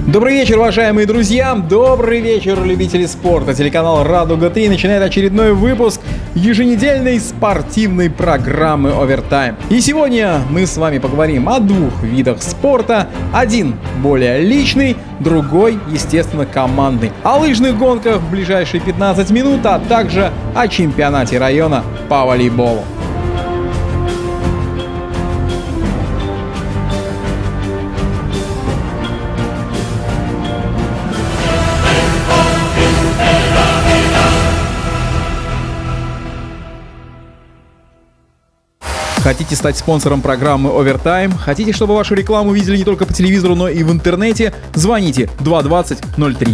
Добрый вечер, уважаемые друзья! Добрый вечер, любители спорта! Телеканал «Радуга-3» начинает очередной выпуск еженедельной спортивной программы «Овертайм». И сегодня мы с вами поговорим о двух видах спорта. Один более личный, другой, естественно, командный. О лыжных гонках в ближайшие 15 минут, а также о чемпионате района по волейболу. Хотите стать спонсором программы Овертайм? Хотите, чтобы вашу рекламу видели не только по телевизору, но и в интернете? Звоните 220 03.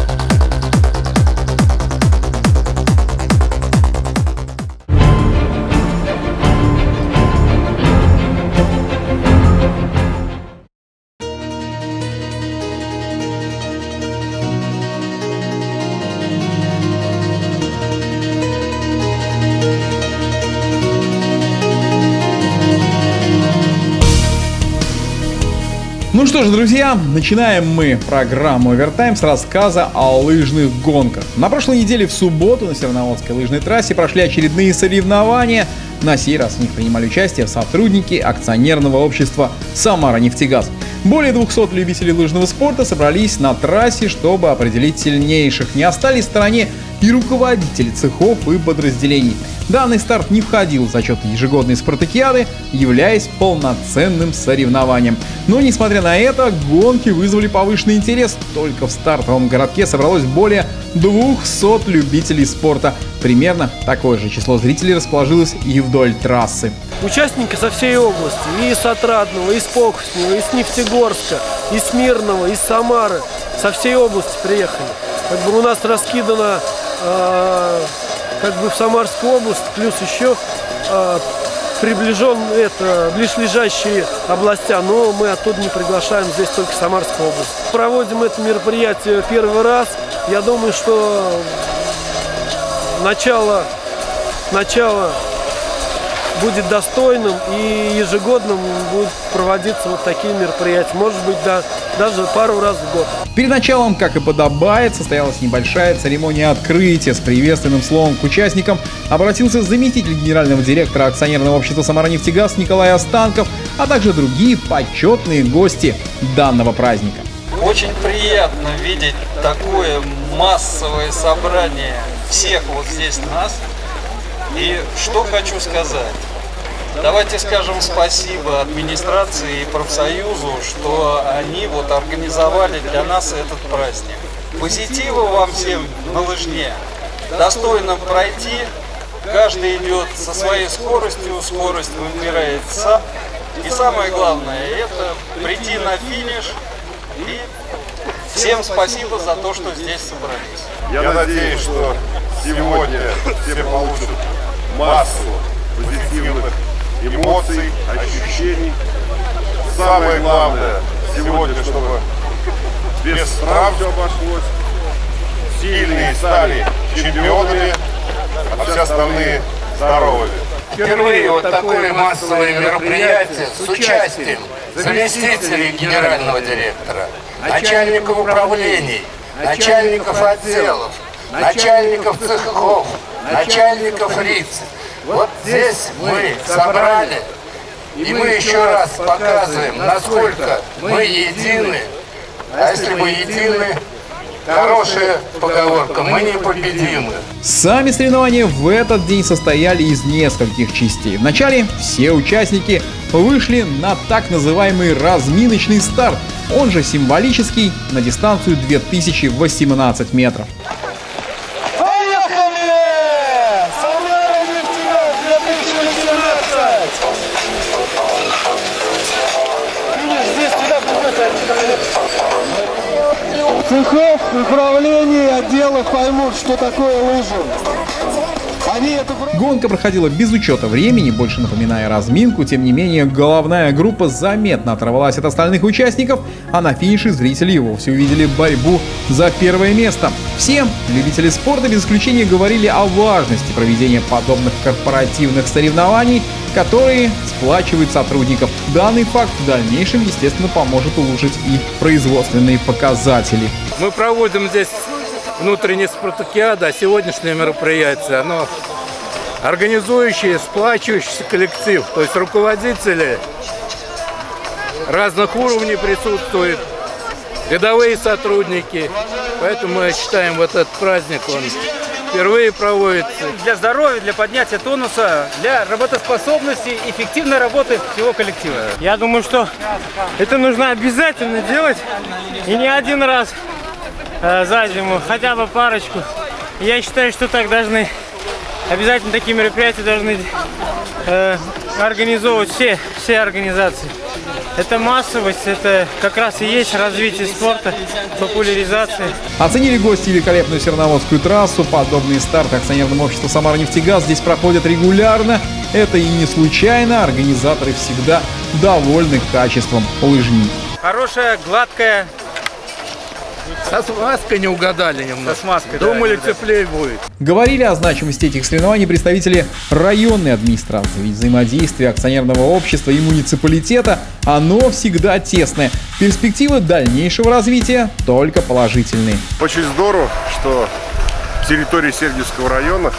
Ну что ж, друзья, начинаем мы программу «Овертайм» с рассказа о лыжных гонках. На прошлой неделе в субботу на Серноводской лыжной трассе прошли очередные соревнования. На сей раз в них принимали участие сотрудники акционерного общества «Самара-Нефтегаз». Более 200 любителей лыжного спорта собрались на трассе, чтобы определить сильнейших. Не остались в стороне и руководители цехов и подразделений. Данный старт не входил в зачет ежегодной спартакиады, являясь полноценным соревнованием. Но, несмотря на это, гонки вызвали повышенный интерес. Только в стартовом городке собралось более 200 любителей спорта. Примерно такое же число зрителей расположилось и вдоль трассы. Участники со всей области, и из Отрадного, и из Покуснего, и из Нефтегорска, и из Мирного, и из Самары, со всей области приехали. У нас раскидано в Самарскую область, плюс еще ближайшие областя, но мы оттуда не приглашаем, здесь только Самарская область. Проводим это мероприятие первый раз. Я думаю, что начало будет достойным, и ежегодно будут проводиться вот такие мероприятия, может быть, даже пару раз в год. Перед началом, как и подобает, состоялась небольшая церемония открытия. С приветственным словом к участникам обратился заместитель генерального директора акционерного общества «Самара-Нефтегаз» Николай Останков, а также другие почетные гости данного праздника. Очень приятно видеть такое массовое собрание всех вот здесь нас. И что хочу сказать. Давайте скажем спасибо администрации и профсоюзу, что они вот организовали для нас этот праздник. Позитива вам всем на лыжне. Достойно пройти. Каждый идет со своей скоростью, скорость выбирает сам. И самое главное, это прийти на финиш. И всем спасибо за то, что здесь собрались. Я надеюсь, что сегодня все получат массу позитивных эмоций, ощущений. Самое главное сегодня, чтобы без травм все обошлось. Сильные стали чемпионами, а все остальные здоровыми. Впервые вот такое массовое мероприятие с участием заместителей генерального директора, начальников управлений, начальников отделов, начальников цехов, начальников РИЦ. Вот здесь мы собрали, и мы еще раз показываем, насколько мы едины. А если мы едины, хорошая поговорка, мы непобедимы. Сами соревнования в этот день состояли из нескольких частей. Вначале все участники вышли на так называемый разминочный старт, он же символический, на дистанцию 2018 метров. Цехов, управлений, отделов поймут, что такое лыжи. Гонка проходила без учета времени, больше напоминая разминку. Тем не менее, головная группа заметно оторвалась от остальных участников, а на финише зрители и вовсе увидели борьбу за первое место. Все любители спорта без исключения говорили о важности проведения подобных корпоративных соревнований, которые сплачивают сотрудников. Данный факт в дальнейшем, естественно, поможет улучшить и производственные показатели. Мы проводим здесь внутренние спартакиады, а сегодняшнее мероприятие, оно организующий, сплачивающийся коллектив, то есть руководители разных уровней присутствуют, рядовые сотрудники, поэтому мы считаем вот этот праздник, он впервые проводится. Для здоровья, для поднятия тонуса, для работоспособности, эффективной работы всего коллектива. Я думаю, что это нужно обязательно делать, и не один раз за зиму, хотя бы парочку. Я считаю, что так должны, обязательно такие мероприятия должны организовывать все организации. Это массовость, это как раз и есть развитие спорта, популяризация. Оценили гости великолепную Серноводскую трассу. Подобные старты акционерного общества «Самара-Нефтегаз» здесь проходят регулярно. Это и не случайно. Организаторы всегда довольны качеством лыжни. Хорошая, гладкая. Со смазкой не угадали немного. Со смазкой, думали, да, теплее будет. Говорили о значимости этих соревнований представители районной администрации. Ведь взаимодействие акционерного общества и муниципалитета, оно всегда тесное. Перспективы дальнейшего развития только положительные. Очень здорово, что территории Сергиевского района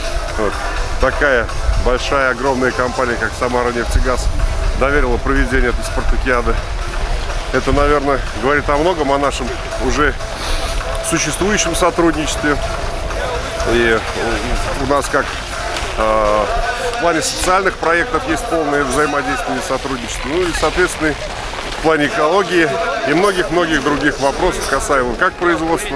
такая большая, огромная компания, как «Самара-Нефтегаз», доверила проведение этой спартакиады. Это, наверное, говорит о многом, о нашем уже существующем сотрудничестве. И у нас, как в плане социальных проектов, есть полное взаимодействие и сотрудничество. Ну и, соответственно, в плане экологии и многих-многих других вопросов, касаемо как производства,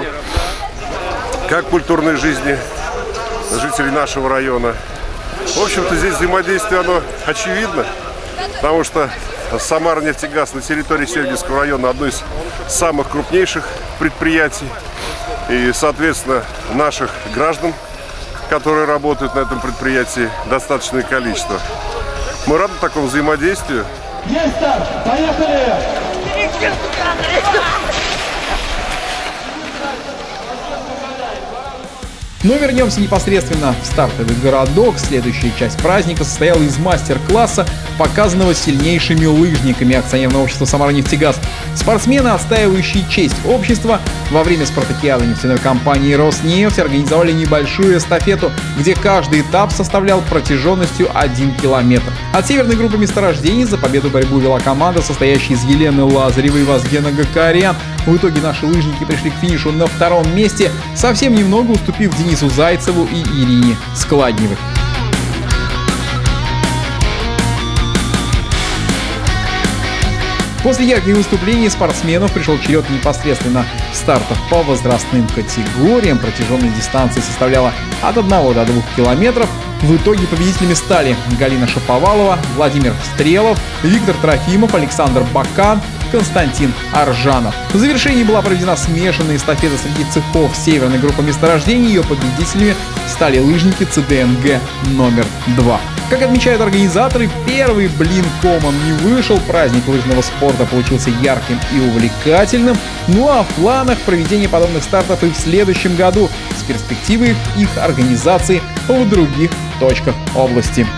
как культурной жизни жителей нашего района. В общем-то, здесь взаимодействие, оно очевидно, потому что «Самара-Нефтегаз» на территории Сергиевского района одно из самых крупнейших предприятий. И, соответственно, наших граждан, которые работают на этом предприятии, достаточное количество. Мы рады такому взаимодействию. Есть старт! Поехали! Но вернемся непосредственно в стартовый городок. Следующая часть праздника состояла из мастер-класса, показанного сильнейшими лыжниками акционерного общества «Самара-Нефтегаз». Спортсмены, отстаивающие честь общества, во время спартакиады нефтяной компании «Роснефть» организовали небольшую эстафету, где каждый этап составлял протяженностью 1 километр. От северной группы месторождений за победу борьбу вела команда, состоящая из Елены Лазаревой и Вазгена Гакарян. В итоге наши лыжники пришли к финишу на 2-м месте, совсем немного уступив Денису Зайцеву и Ирине Складневой. После ярких выступлений спортсменов пришел черед непосредственно стартов по возрастным категориям. Протяженность дистанции составляла от 1 до 2 километров. В итоге победителями стали Галина Шаповалова, Владимир Стрелов, Виктор Трофимов, Александр Бакан, Константин Аржанов. В завершении была проведена смешанная эстафета среди цехов северной группы месторождений. Ее победителями стали лыжники ЦДНГ номер 2. Как отмечают организаторы, первый блин комом не вышел. Праздник лыжного спорта получился ярким и увлекательным. Ну а в планах проведения подобных стартов и в следующем году с перспективой их организации в других точках области.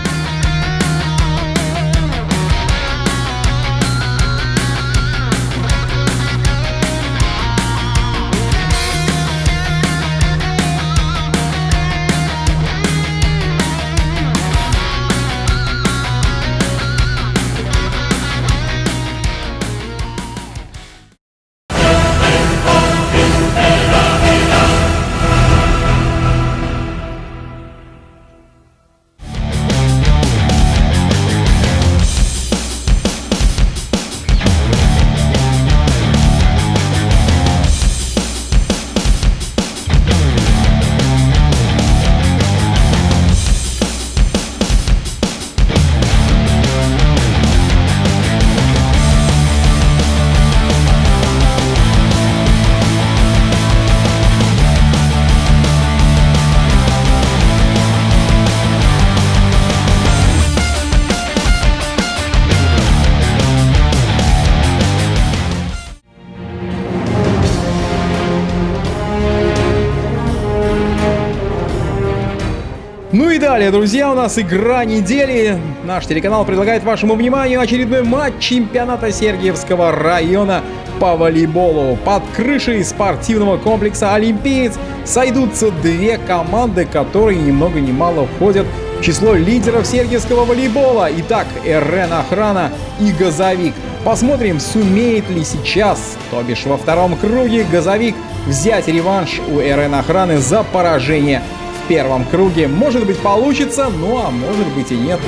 Ну и далее, друзья, у нас игра недели. Наш телеканал предлагает вашему вниманию очередной матч чемпионата Сергиевского района по волейболу. Под крышей спортивного комплекса «Олимпиец» сойдутся две команды, которые ни много ни мало входят в число лидеров сергиевского волейбола. Итак, РН Охрана и Газовик. Посмотрим, сумеет ли сейчас, то бишь во втором круге, Газовик взять реванш у РН Охраны за поражение в первом круге. Может быть, получится, ну а может быть и нет.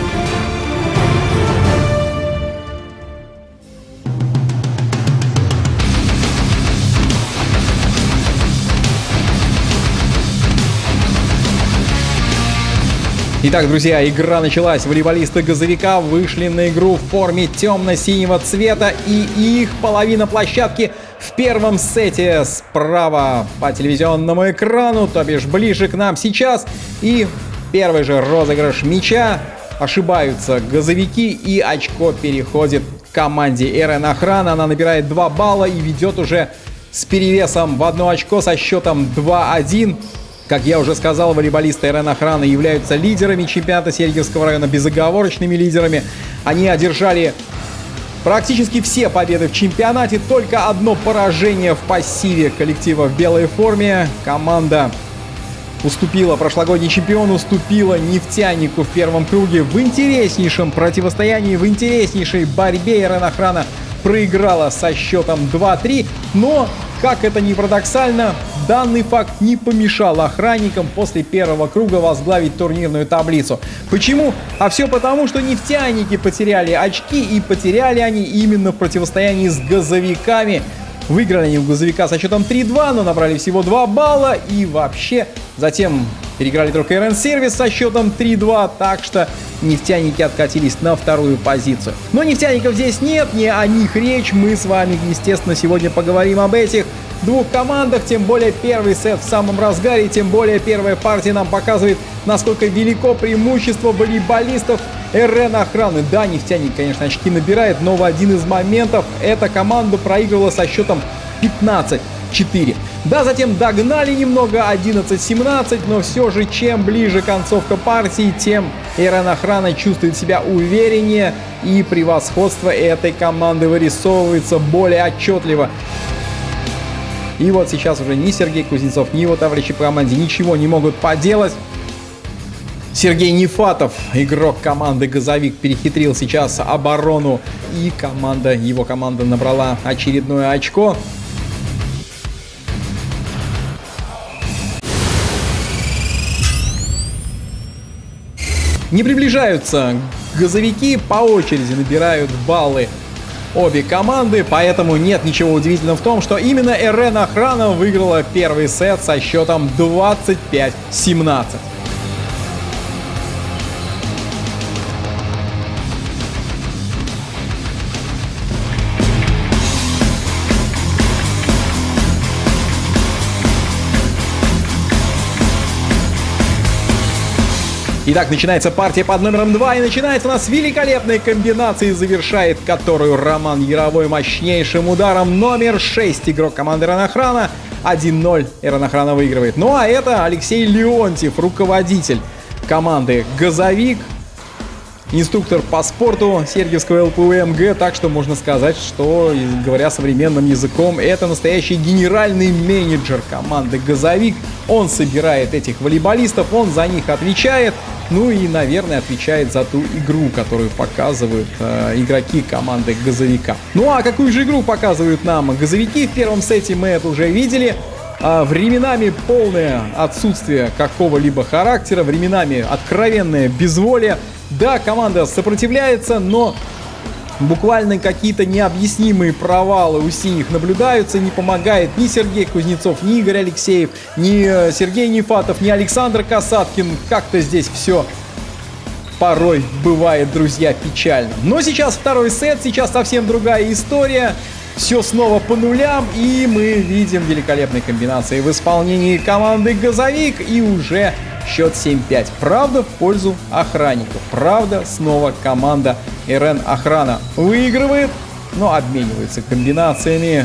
Итак, друзья, игра началась. Волейболисты Газовика вышли на игру в форме темно-синего цвета, и их половина площадки в первом сете справа по телевизионному экрану, то бишь ближе к нам сейчас. И первый же розыгрыш мяча. Ошибаются газовики, и очко переходит к команде РН Охрана. Она набирает 2 балла и ведет уже с перевесом в 1 очко со счетом 2-1. Как я уже сказал, волейболисты РН Охраны являются лидерами чемпионата Сергиевского района, безоговорочными лидерами. Они одержали практически все победы в чемпионате, только одно поражение в пассиве коллектива в белой форме. Команда уступила, прошлогодний чемпион уступила нефтянику в первом круге. В интереснейшем противостоянии, в интереснейшей борьбе РН Охрана проиграла со счетом 2-3, но, как это ни парадоксально, данный факт не помешал охранникам после первого круга возглавить турнирную таблицу. Почему? А все потому, что нефтяники потеряли очки, и потеряли они именно в противостоянии с газовиками. Выиграли они у газовика со счетом 3-2, но набрали всего 2 балла, и вообще затем переиграли только РН-сервис со счетом 3-2, так что нефтяники откатились на вторую позицию. Но нефтяников здесь нет, не о них речь. Мы с вами, естественно, сегодня поговорим об этих двух командах, тем более первый сет в самом разгаре, тем более первая партия нам показывает, насколько велико преимущество волейболистов РН Охраны. Да, нефтяник, конечно, очки набирает, но в один из моментов эта команда проигрывала со счетом 15-4. Да, затем догнали немного 11-17, но все же, чем ближе концовка партии, тем РН Охрана чувствует себя увереннее, и превосходство этой команды вырисовывается более отчетливо. И вот сейчас уже ни Сергей Кузнецов, ни его товарищи по команде ничего не могут поделать. Сергей Нефатов, игрок команды Газовик, перехитрил сейчас оборону, и его команда набрала очередное очко. Не приближаются газовики, по очереди набирают баллы обе команды, поэтому нет ничего удивительного в том, что именно РН Охрана выиграла первый сет со счетом 25-17. Итак, начинается партия под номером 2, и начинается у нас великолепной комбинацией, завершает которую Роман Яровой мощнейшим ударом. Номер 6, игрок команды РН Охрана. 1-0 РН Охрана выигрывает. Ну а это Алексей Леонтьев, руководитель команды Газовик, инструктор по спорту Сергиевского ЛПУ-МГ, так что можно сказать, что, говоря современным языком, это настоящий генеральный менеджер команды Газовик. Он собирает этих волейболистов, он за них отвечает, ну и, наверное, отвечает за ту игру, которую показывают игроки команды Газовика. Ну а какую же игру показывают нам газовики? В первом сете мы это уже видели. Временами полное отсутствие какого-либо характера, временами откровенное безволие. Да, команда сопротивляется, но буквально какие-то необъяснимые провалы у синих наблюдаются. Не помогает ни Сергей Кузнецов, ни Игорь Алексеев, ни Сергей Нефатов, ни Александр Касаткин. Как-то здесь все порой бывает, друзья, печально. Но сейчас второй сет, сейчас совсем другая история. Все снова по нулям, и мы видим великолепные комбинации в исполнении команды Газовик, и уже счет 7-5. Правда, в пользу охранников. Правда, снова команда РН Охрана выигрывает, но обменивается комбинациями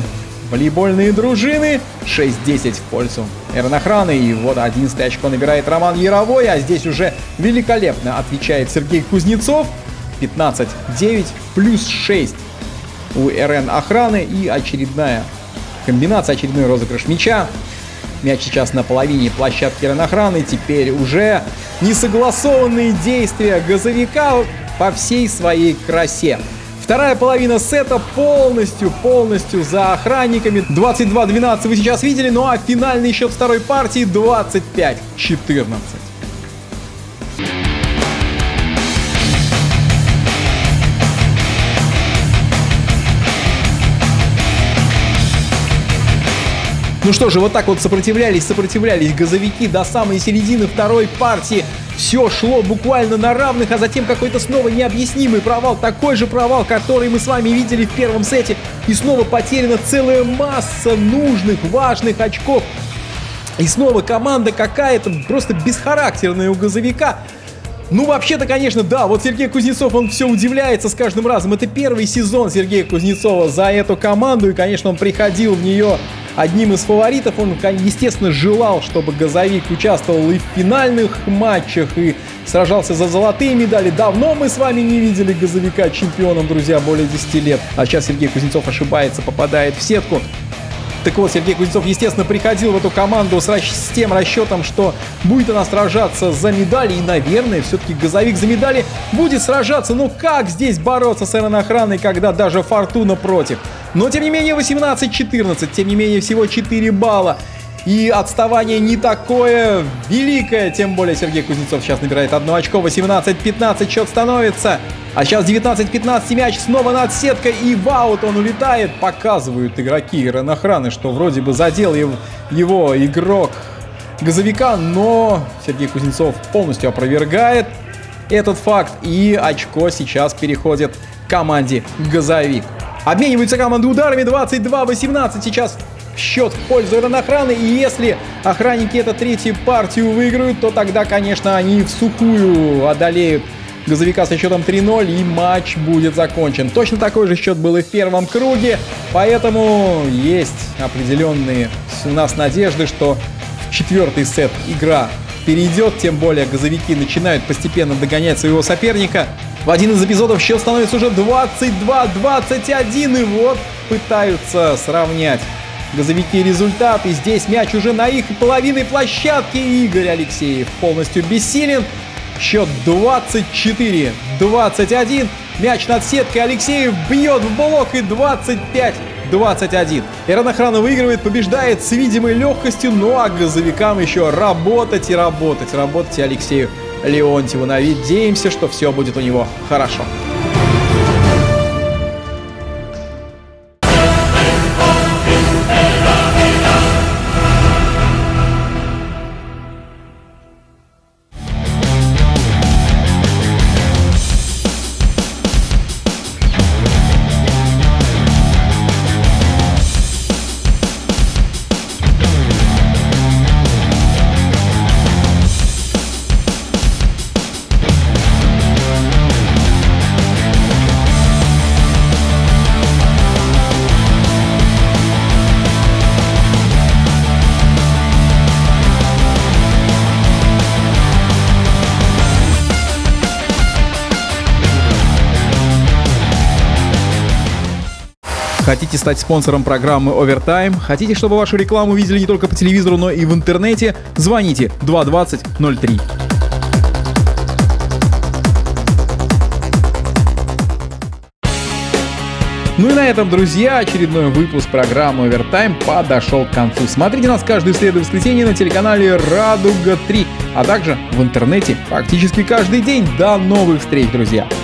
волейбольные дружины. 6-10 в пользу Эрнохраны. И вот 11 очко набирает Роман Яровой. А здесь уже великолепно отвечает Сергей Кузнецов. 15-9 плюс 6 у РН Охраны. И очередная комбинация, очередной розыгрыш мяча. Мяч сейчас на половине площадки РН Охраны. Теперь уже несогласованные действия газовика по всей своей красе. Вторая половина сета полностью за охранниками. 22-12 вы сейчас видели, ну а финальный счет второй партии 25-14. Ну что же, вот так вот сопротивлялись газовики до самой середины второй партии. Все шло буквально на равных, а затем какой-то снова необъяснимый провал. Такой же провал, который мы с вами видели в первом сете. И снова потеряна целая масса нужных, важных очков. И снова команда какая-то просто бесхарактерная у газовика. Ну, вообще-то, конечно, да, вот Сергей Кузнецов, он все удивляется с каждым разом. Это первый сезон Сергея Кузнецова за эту команду, и, конечно, он приходил в нее одним из фаворитов. Он, естественно, желал, чтобы газовик участвовал и в финальных матчах, и сражался за золотые медали. Давно мы с вами не видели газовика чемпионом, друзья, более 10 лет. А сейчас Сергей Кузнецов ошибается, попадает в сетку. Так вот, Сергей Кузнецов, естественно, приходил в эту команду с тем расчетом, что будет она сражаться за медали. И, наверное, все-таки газовик за медали будет сражаться. Но как здесь бороться с РН Охраной, когда даже Фортуна против? Но, тем не менее, 18-14, тем не менее, всего 4 балла. И отставание не такое великое, тем более Сергей Кузнецов сейчас набирает 1 очко, 18-15 счет становится. А сейчас 19-15 мяч снова над сеткой, и в аут он улетает. Показывают игроки РН Охраны, что вроде бы задел его игрок газовика, но Сергей Кузнецов полностью опровергает этот факт, и очко сейчас переходит к команде газовик. Обмениваются команды ударами, 22-18 сейчас счет в пользу РН Охраны. И если охранники эту третью партию выиграют, то тогда, конечно, они в сухую одолеют газовика со счетом 3-0, и матч будет закончен. Точно такой же счет был и в первом круге, поэтому есть определенные у нас надежды, что в четвертый сет игра перейдет, тем более газовики начинают постепенно догонять своего соперника. В один из эпизодов счет становится уже 22-21, и вот пытаются сравнять газовики результат, и здесь мяч уже на их половине площадки. Игорь Алексеев полностью бессилен. Счет 24-21. Мяч над сеткой, Алексеев бьет в блок, и 25-21. РН Охрана выигрывает, побеждает с видимой легкостью, ну а газовикам еще работать и Алексею Леонтьеву. Надеемся, что все будет у него хорошо. Хотите стать спонсором программы Овертайм? Хотите, чтобы вашу рекламу видели не только по телевизору, но и в интернете? Звоните 220-03. Ну и на этом, друзья, очередной выпуск программы Овертайм подошел к концу. Смотрите нас каждую среду и воскресенье на телеканале Радуга 3, а также в интернете практически каждый день. До новых встреч, друзья!